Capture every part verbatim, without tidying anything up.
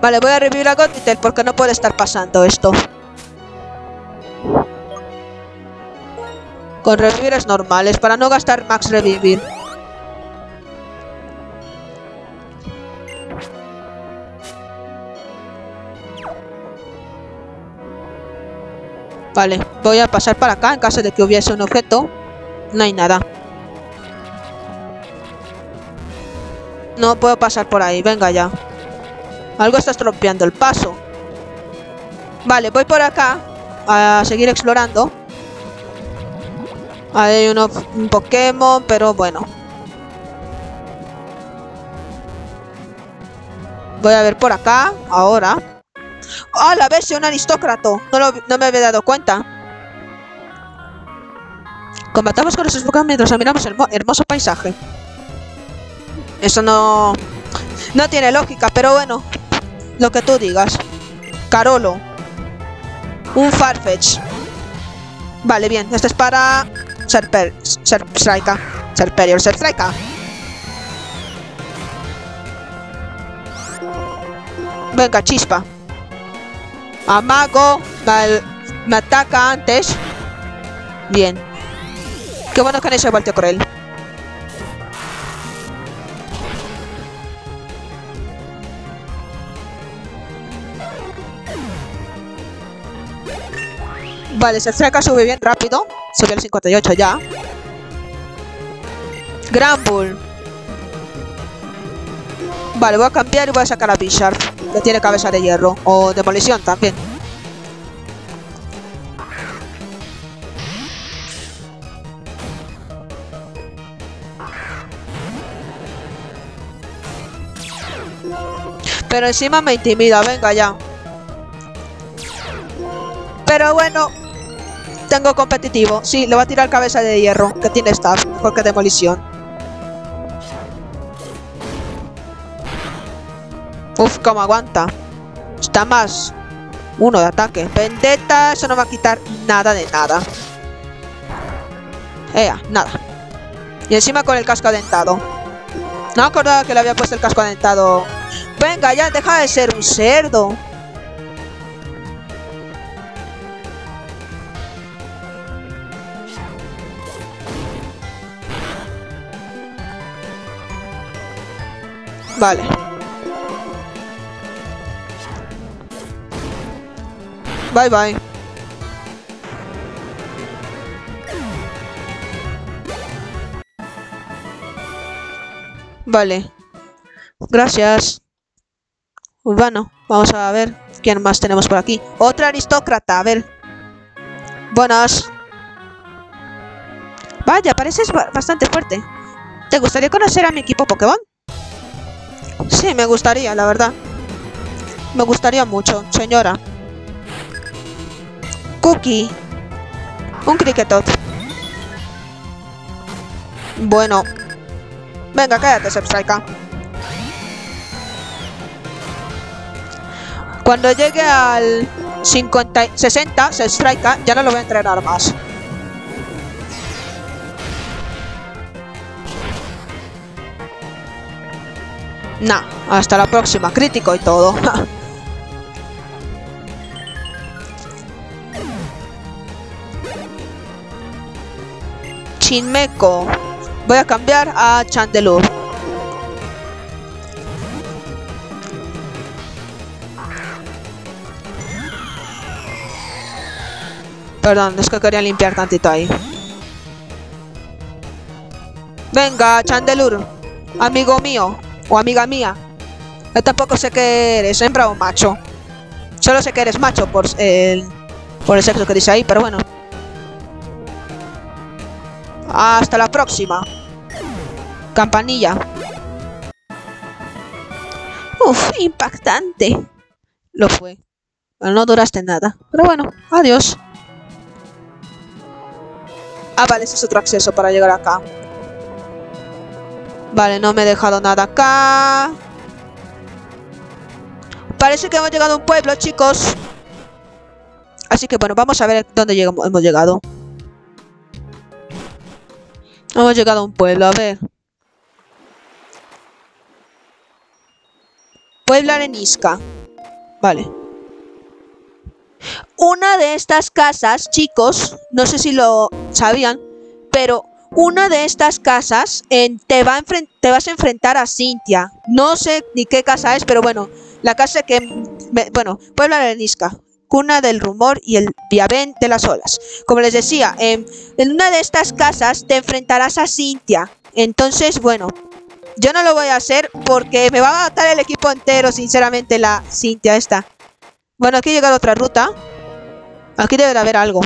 Vale, voy a revivir a Gothitelle porque no puede estar pasando esto. Con revivires normales, para no gastar max revivir. Vale, voy a pasar para acá en caso de que hubiese un objeto. No hay nada. No puedo pasar por ahí, venga ya. Algo está estropeando el paso. Vale, voy por acá a seguir explorando. Hay uno, un Pokémon, pero bueno. Voy a ver por acá, ahora. ¡Ah, la bestia! Un aristócrata. No, lo, no me había dado cuenta. Combatamos con nuestros Pokémon mientras admiramos el hermoso paisaje. Eso no... No tiene lógica, pero bueno. Lo que tú digas. Carolo. Un Farfetch. Vale, bien. Este es para... Serper... Serpstrika. Serperior. Serpstrika. Venga, chispa. Amago. Me, me ataca antes. Bien. Qué bueno que no se volteó cruel. Vale, Serpstrika sube bien rápido. Sube al cincuenta y ocho ya. Granbull. Vale, voy a cambiar y voy a sacar a Bisharp, que tiene cabeza de hierro. O demolición también. Pero encima me intimida, venga ya. Pero bueno, tengo competitivo. Sí, le voy a tirar cabeza de hierro, que tiene staff, mejor que demolición. Uf, cómo aguanta. Está más uno de ataque. Vendetta, eso no va a quitar nada de nada. Ea, nada. Y encima con el casco adentado. No me acordaba que le había puesto el casco adentado. Venga, ya, deja de ser un cerdo. Vale. Bye bye. Vale. Gracias. Bueno, vamos a ver quién más tenemos por aquí. Otra aristócrata, a ver. Buenas. Vaya, pareces bastante fuerte. ¿Te gustaría conocer a mi equipo Pokémon? Sí, me gustaría, la verdad. Me gustaría mucho, señora. Cookie. Un Kricketot. Bueno. Venga, cállate, Serpstrika. Cuando llegue al cincuenta, sesenta, Serpstrika, ya no lo voy a entrenar más. Nah, hasta la próxima. Crítico y todo. Chinmeco. Voy a cambiar a Chandelure. Perdón, es que quería limpiar tantito ahí. Venga, Chandelure. Amigo mío. O amiga mía. Yo tampoco sé que eres hembra o macho. Solo sé que eres macho por el, por el sexo que dice ahí, pero bueno. Hasta la próxima. Campanilla. Uf, impactante. Lo fue. Pero no duraste nada. Pero bueno, adiós. Ah, vale, ese es otro acceso para llegar acá. Vale, no me he dejado nada acá. Parece que hemos llegado a un pueblo, chicos. Así que bueno, vamos a ver dónde llegamos, hemos llegado. Hemos llegado a un pueblo, a ver. Pueblo Arenisca. Vale. Una de estas casas, chicos, no sé si lo sabían, pero una de estas casas en, te, va a te vas a enfrentar a Cynthia. No sé ni qué casa es, pero bueno, la casa que... Me, bueno, Puebla de Nisca, cuna del rumor y el viavén de las olas. Como les decía, eh, en una de estas casas te enfrentarás a Cynthia. Entonces, bueno, yo no lo voy a hacer porque me va a matar el equipo entero, sinceramente, la Cynthia esta. Bueno, aquí llega otra ruta. Aquí debe de haber algo.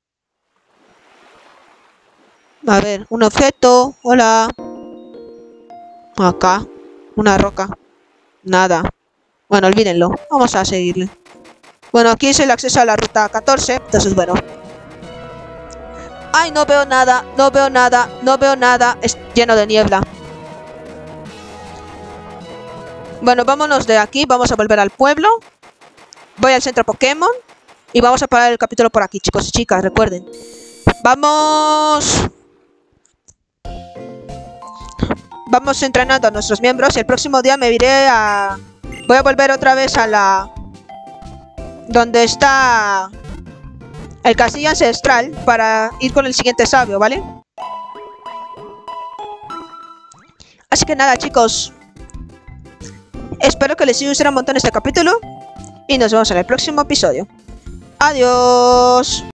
A ver, un objeto. Hola. Acá. Una roca. Nada. Bueno, olvídenlo. Vamos a seguirle. Bueno, aquí es el acceso a la ruta catorce. Entonces, bueno. Ay, no veo nada. No veo nada. No veo nada. Es lleno de niebla. Bueno, vámonos de aquí. Vamos a volver al pueblo. Voy al centro Pokémon. Y vamos a parar el capítulo por aquí, chicos y chicas. Recuerden. ¡Vamos! Vamos entrenando a nuestros miembros. Y el próximo día me iré a... Voy a volver otra vez a la... donde está... el castillo ancestral. Para ir con el siguiente sabio, ¿vale? Así que nada, chicos. Espero que les haya gustado un montón este capítulo. Y nos vemos en el próximo episodio. Adiós.